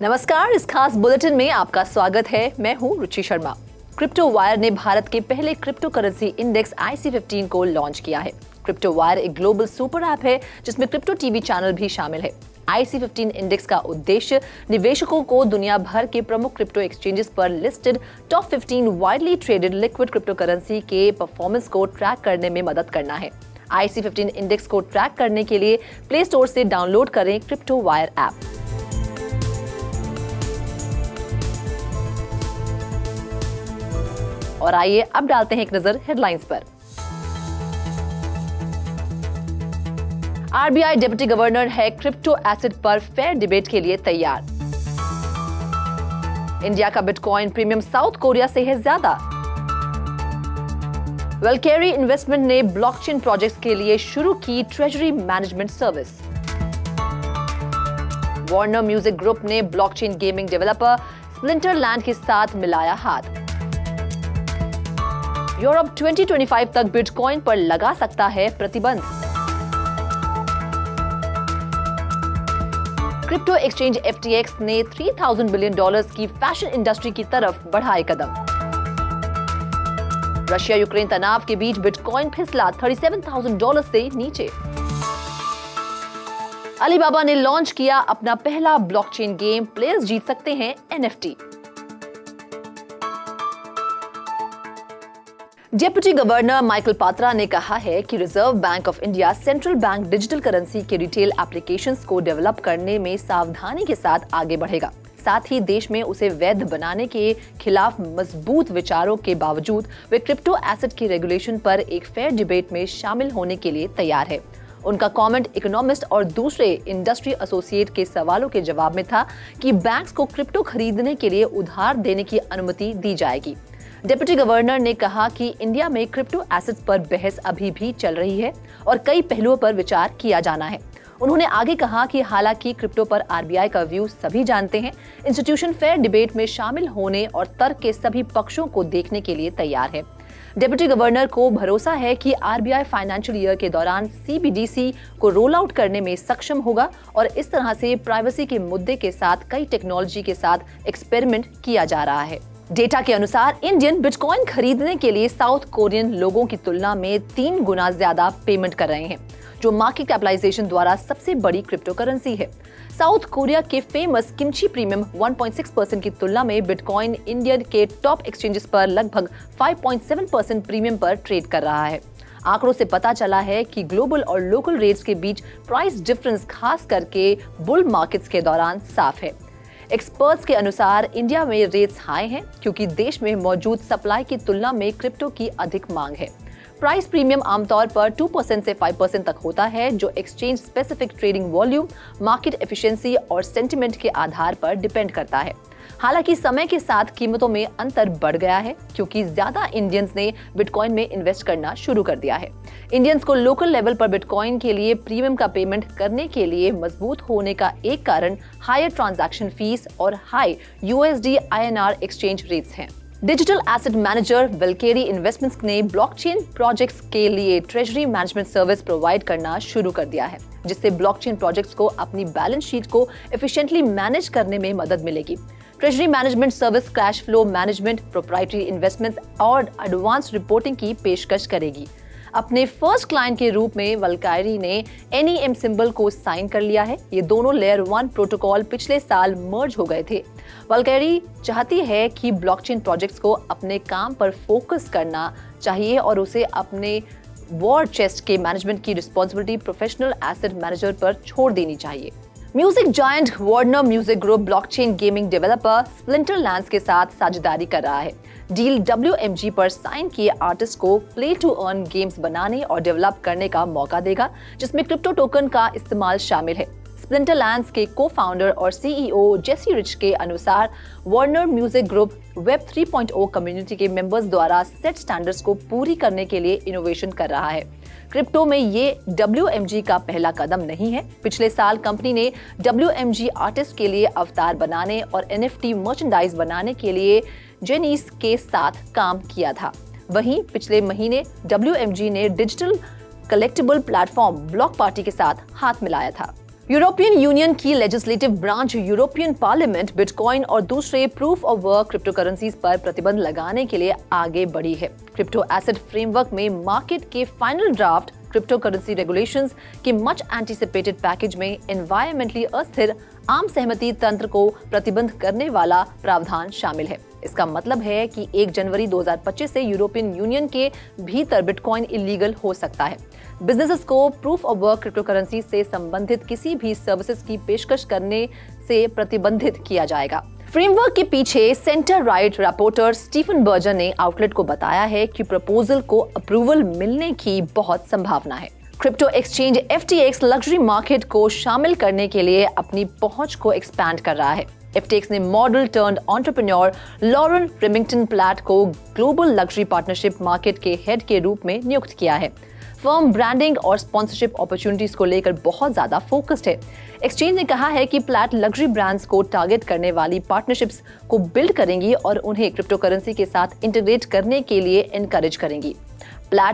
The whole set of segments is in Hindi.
नमस्कार, इस खास बुलेटिन में आपका स्वागत है। मैं हूं रुचि शर्मा। क्रिप्टो वायर ने भारत के पहले क्रिप्टो करेंसी इंडेक्स IC15 को लॉन्च किया है। क्रिप्टो वायर एक ग्लोबल सुपर ऐप है जिसमें क्रिप्टो टीवी चैनल भी शामिल है। IC15 इंडेक्स का उद्देश्य निवेशकों को दुनिया भर के प्रमुख क्रिप्टो एक्सचेंजेस पर listed top 15 widely traded liquid crypto currency के परफॉर्मेंस को ट्रैक करने में मदद करना है। IC15 इंडेक्स को ट्रैक करने के लिए प्ले स्टोर से डाउनलोड करें क्रिप्टो वायर ऐप। और आइए अब डालते हैं एक नजर हेडलाइंस पर। RBI डिप्टी गवर्नर है क्रिप्टो एसेट पर फेयर डिबेट के लिए तैयार। इंडिया का बिटकॉइन प्रीमियम साउथ कोरिया से है ज्यादा। वेलकेरी इन्वेस्टमेंट ने ब्लॉकचेन प्रोजेक्ट्स के लिए शुरू की treasury management service. Warner music Group ने ब्लॉकचेन गेमिंग डेवलपर स्प्लिंटरलैंड के साथ मिलाया हाथ। यूरोप 2025 तक बिटकॉइन पर लगा सकता है प्रतिबंध। क्रिप्टो एक्सचेंज FTX ने $3000 बिलियन की फैशन इंडस्ट्री की तरफ बढ़ाए कदम। रशिया यूक्रेन तनाव के बीच बिटकॉइन फिसला $37,000 से नीचे। अलीबाबा ने लॉन्च किया अपना पहला ब्लॉकचेन गेम, प्लेयर्स जीत सकते हैं NFT। Deputy governor Michael Patra ने कहा है कि Reserve Bank of India central bank digital currency के रिटेल एप्लीकेशंस को डेवलप करने में सावधानी के साथ आगे बढ़ेगा। साथ ही देश में उसे वैध बनाने के खिलाफ मजबूत विचारों के बावजूद वे क्रिप्टो एसेट की रेगुलेशन पर एक फेयर डिबेट में शामिल होने के लिए तैयार है। उनका कमेंट इकोनॉमिस्ट और दूसरे इंडस्ट्री एसोसिएट के सवालों के जवाब में था कि बैंक्स को क्रिप्टो खरीदने के लिए उधार देने की अनुमति दी जाएगी। डिप्टी गवर्नर ने कहा कि इंडिया में क्रिप्टो एसेट्स पर बहस अभी भी चल रही है और कई पहलुओं पर विचार किया जाना है। उन्होंने आगे कहा कि हालांकि क्रिप्टो पर RBI का व्यू सभी जानते हैं, इंस्टीट्यूशन फेयर डिबेट में शामिल होने और तर्क के सभी पक्षों को देखने के लिए तैयार है। डिप्टी गवर्नर को भरोसा है कि RBI फाइनेंशियल ईयर के दौरान CBDC को रोल आउट करने में सक्षम होगा और इस तरह से प्राइवेसी के मुद्दे के साथ कई टेक्नोलॉजी के साथ एक्सपेरिमेंट किया जा रहा है। डेटा के अनुसार इंडियन बिटकॉइन खरीदने के लिए साउथ कोरियन लोगों की तुलना में 3 गुना ज्यादा पेमेंट कर रहे हैं, जो मार्केट कैपिटलाइजेशन द्वारा सबसे बड़ी क्रिप्टो करेंसी है। साउथ कोरिया के फेमस किमची प्रीमियम 1.6% की तुलना में बिटकॉइन इंडियन के टॉप एक्सचेंजेस पर लगभग 5.7% प्रीमियम पर ट्रेड कर रहा है। आंकड़ों से पता चला है कि ग्लोबल और लोकल रेट्स के बीच प्राइस डिफरेंस खास करके बुल मार्केट्स के दौरान साफ है। एक्सपर्ट्स के अनुसार इंडिया में रेट्स हाई हैं क्योंकि देश में मौजूद सप्लाई की तुलना में क्रिप्टो की अधिक मांग है। प्राइस प्रीमियम आमतौर पर 2% से 5% तक होता है, जो exchange specific trading volume, market efficiency और सेंटिमेंट के आधार पर डिपेंड करता है। हालांकि समय के साथ कीमतों में अंतर बढ़ गया है क्योंकि ज्यादा इंडियंस ने बिटकॉइन में इन्वेस्ट करना शुरू कर दिया है। इंडियंस को लोकल लेवल पर बिटकॉइन के लिए प्रीमियम का पेमेंट करने के लिए मजबूत होने का एक कारण हायर ट्रांजैक्शन फीस और high USD INR exchange rates हैं। Digital asset manager Valkyrie investments ने ब्लॉकचेन प्रोजेक्ट्स के लिए ट्रेजरी मैनेजमेंट सर्विस प्रोवाइड करना शुरू कर दिया है, जिससे ब्लॉकचेन प्रोजेक्ट्स को अपनी बैलेंस शीट को एफिशिएंटली मैनेज करने में मदद मिलेगी। Treasury management service cash flow management, proprietary investments और एडवांस रिपोर्टिंग की पेशकश करेगी। अपने फर्स्ट क्लाइंट के रूप में वेलकेरी ने NEM सिंबल को साइन कर लिया है। ये दोनों लेयर 1 प्रोटोकॉल पिछले साल मर्ज हो गए थे। वेलकेरी चाहती है कि ब्लॉकचेन प्रोजेक्ट्स को अपने काम पर फोकस करना चाहिए और उसे अपने वॉर चेस्ट के मैनेजमेंट की रिस्पॉन्सिबिलिटी प्रोफेशनल एसेट मैनेजर पर छोड़ देनी चाहिए। Music giant Warner music group blockchain gaming developer Splinterland के साथ साझेदारी कर रहा है। डील WMG पर साइन किए आर्टिस्ट को प्ले टू अर्न गेम्स बनाने और डेवलप करने का मौका देगा, जिसमें क्रिप्टो टोकन का इस्तेमाल शामिल है। स्प्लिंटरलैंड के को-फाउंडर और CEO जेसी रिच के अनुसार Warner music group web 3.0 community के मेंबर्स द्वारा सेट स्टैंडर्ड्स को पूरी करने के लिए इनोवेशन कर रहा है। क्रिप्टो में ये WMG का पहला कदम नहीं है। पिछले साल कंपनी ने WMG आर्टिस्ट के लिए अवतार बनाने और NFT मर्चेंडाइज बनाने के लिए जेनीस के साथ काम किया था। वहीं पिछले महीने WMG ने digital collectible platform block party के साथ हाथ मिलाया था। यूरोपियन यूनियन की legislative branch European Parliament bitcoin और दूसरे proof of work crypto currencies पर प्रतिबंध लगाने के लिए आगे बढ़ी है। क्रिप्टो एसेट फ्रेमवर्क में मार्केट के final draft crypto currency regulations के मच एंटीसिपेटेड पैकेज में एनवायरमेंटली अस्थिर आम सहमति तंत्र को प्रतिबंध करने वाला प्रावधान शामिल है। इसका मतलब है कि 1 जनवरी 2025 से यूरोपियन यूनियन के भीतर बिटकॉइन इलीगल हो सकता है। बिजनेसेस को proof of work crypto currency से संबंधित किसी भी सर्विसेज की पेशकश करने से प्रतिबंधित किया जाएगा। फ्रेमवर्क के पीछे centre right reporter Stefan Berger ने आउटलेट को बताया है कि प्रपोजल को अप्रूवल मिलने की बहुत संभावना है। Crypto exchange FTX luxury market को शामिल करने के लिए अपनी पहुंच को एक्सपैंड कर रहा है। FTX ने model turned entrepreneur Lauren Remington Platt को ग्लोबल लग्जरी पार्टनरशिप मार्केट के हेड के रूप में नियुक्त किया है। फर्म ब्रांडिंग और स्पॉन्सरशिप अपॉर्चुनिटीज को लेकर बहुत ज्यादा फोकस्ड है। एक्सचेंज ने कहा है कि प्लैट लग्जरी ब्रांड्स को टारगेट करने वाली पार्टनरशिप्स को बिल्ड करेंगी और उन्हें क्रिप्टो करेंसी के साथ इंटीग्रेट करने के लिए एनकरेज करेंगी। प्लैट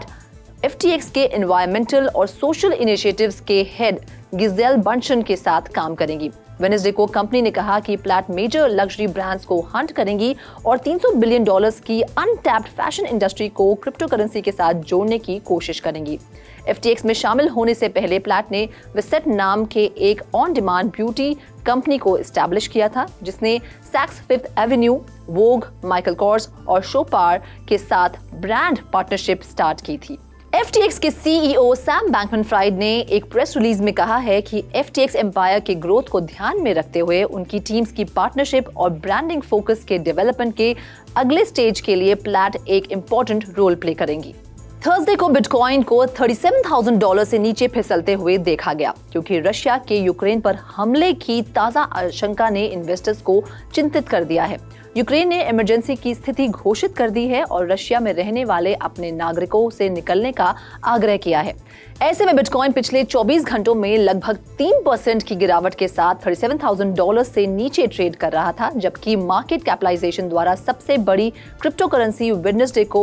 FTX के एनवायरमेंटल और सोशल इनिशिएटिव्स के हेड गिजेल बंशन के साथ काम करेंगी। वेडनेसडे को कंपनी ने कहा कि प्लैट मेजर लग्जरी ब्रांड्स को हंट करेंगी और $300 बिलियन की अनटैप्ड फैशन इंडस्ट्री को क्रिप्टो करेंसी के साथ जोड़ने की कोशिश करेंगी। FTX में शामिल होने से पहले प्लैट ने विसेट नाम के एक ऑन डिमांड ब्यूटी कंपनी को एस्टैब्लिश किया था, जिसने Saks Fifth Avenue, Vogue, Michael Kors और शोपार के साथ ब्रांड पार्टनरशिप स्टार्ट की थी। FTX के CEO सैम बैंकमैन-फ्राइड ने एक प्रेस रिलीज में कहा है कि FTX एम्पायर के ग्रोथ को ध्यान में रखते हुए उनकी टीम्स की पार्टनरशिप और ब्रांडिंग फोकस के डेवलपमेंट के अगले स्टेज के लिए प्लैट एक इम्पोर्टेंट रोल प्ले करेंगी। थर्सडे को बिटकॉइन को $37,000 से नीचे फिसलते हुए देखा गया, क्योंकि रशिया के यूक्रेन पर हमले की ताजा आशंका ने इन्वेस्टर्स को चिंतित कर दिया है। यूक्रेन ने इमरजेंसी की स्थिति घोषित कर दी है और रशिया में रहने वाले अपने नागरिकों से निकलने का आग्रह किया है। ऐसे में बिटकॉइन पिछले 24 घंटों में लगभग 3% की गिरावट के साथ $37,000 से नीचे ट्रेड कर रहा था, जबकि मार्केट कैपिटलाइजेशन द्वारा सबसे बड़ी क्रिप्टो करेंसी वेडनेसडे को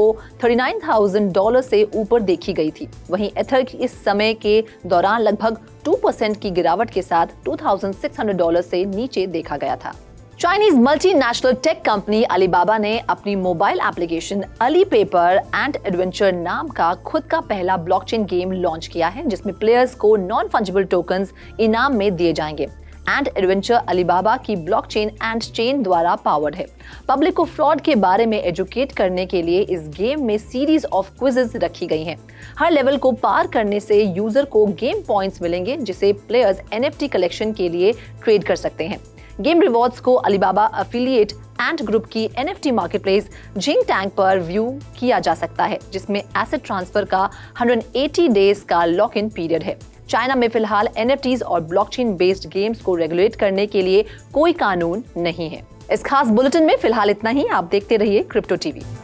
$39,000 से ऊपर देखी गई थी। वहीं एथर इस समय के दौरान लगभग 2% की गिरावट के साथ $2,600 से नीचे देखा गया था। Chinese multinational tech company Alibaba ने अपनी मोबाइल एप्लीकेशन अलीपे पर एंट एडवेंचर नाम का खुद का पहला ब्लॉकचेन गेम लॉन्च किया है, जिसमें प्लेयर्स को नॉन फंजिबल टोकन्स इनाम में दिए जाएंगे। एंट एडवेंचर अलीबाबा की ब्लॉकचेन एंट चेन द्वारा पावर्ड है। पब्लिक को फ्रॉड के बारे में एजुकेट करने के लिए इस गेम में सीरीज ऑफ क्विजेस रखी गई हैं। हर लेवल को पार करने से यूजर को गेम पॉइंट्स मिलेंगे, जिसे प्लेयर्स NFT कलेक्शन के लिए ट्रेड कर सकते हैं। गेम रिवॉर्ड्स को अलीबाबा एफिलिएट एंट ग्रुप की NFT मार्केटप्लेस जिंग टैंक पर व्यू किया जा सकता है, जिसमें एसेट ट्रांसफर का 180 डेज का लॉक इन पीरियड है। चाइना में फिलहाल NFTs और ब्लॉकचेन बेस्ड गेम्स को रेगुलेट करने के लिए कोई कानून नहीं है। इस खास बुलेटिन में फिलहाल इतना ही। आप देखते रहिए क्रिप्टो टीवी।